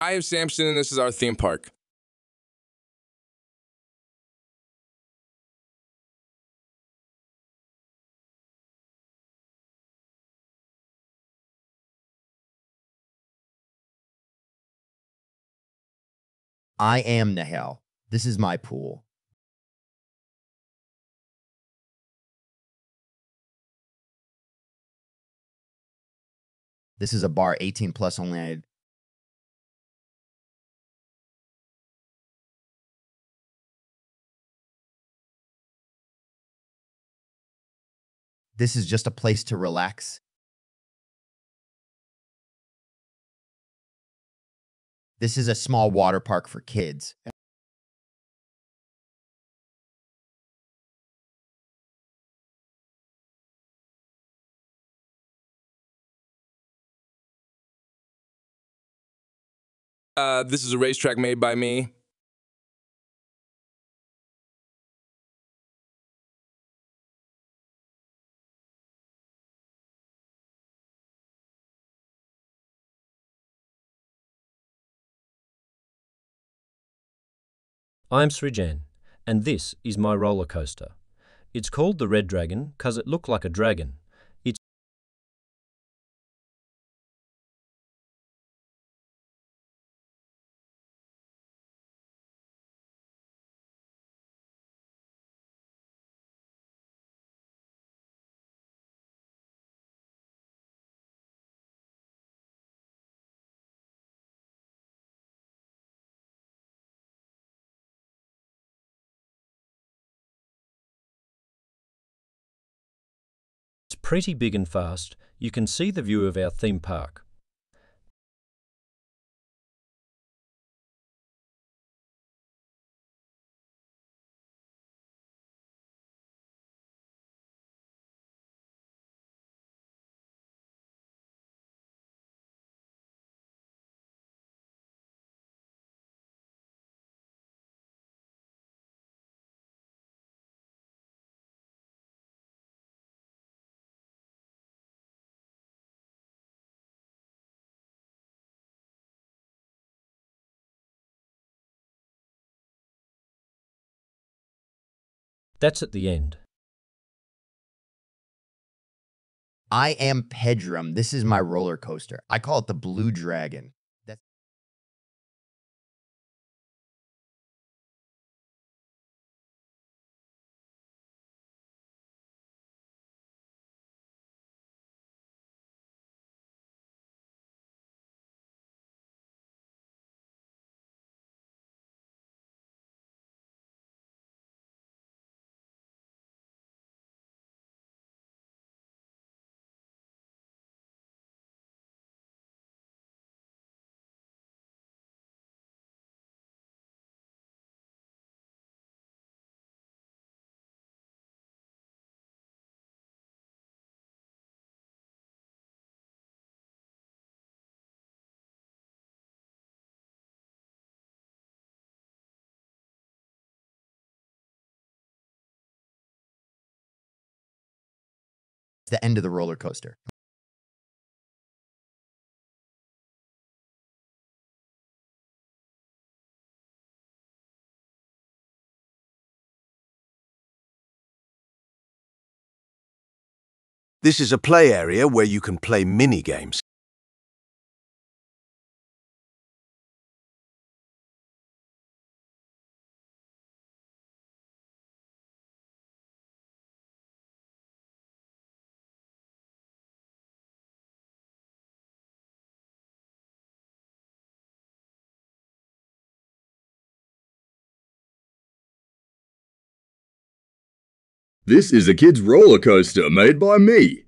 I am Samson, and this is our theme park. I am Nahel. This is my pool. This is a bar 18 plus only. This is just a place to relax. This is a small water park for kids. This is a racetrack made by me. I'm Srijan, and this is my roller coaster. It's called the Red Dragon because it looked like a dragon. It's pretty big and fast. You can see the view of our theme park. That's at the end. I am Pedrum. This is my roller coaster. I call it the Blue Dragon. That's the end of the roller coaster. This is a play area where you can play mini-games. This is a kid's roller coaster made by me.